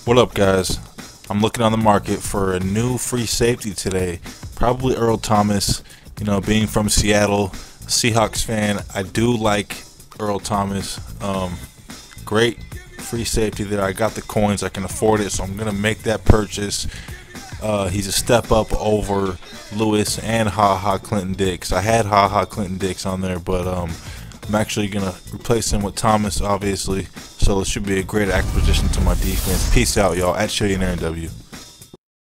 What up, guys? I'm looking on the market for a new free safety today. Probably Earl Thomas. You know, being from Seattle, Seahawks fan, I do like Earl Thomas. Great free safety there. I got the coins, I can afford it, so I'm gonna make that purchase. He's a step up over Lewis and Ha Clinton Dix. I had Ha Clinton Dix on there, but I'm actually gonna replace him with Thomas, obviously. So it should be a great acquisition to my defense. Peace out, y'all. At SHAREfactory.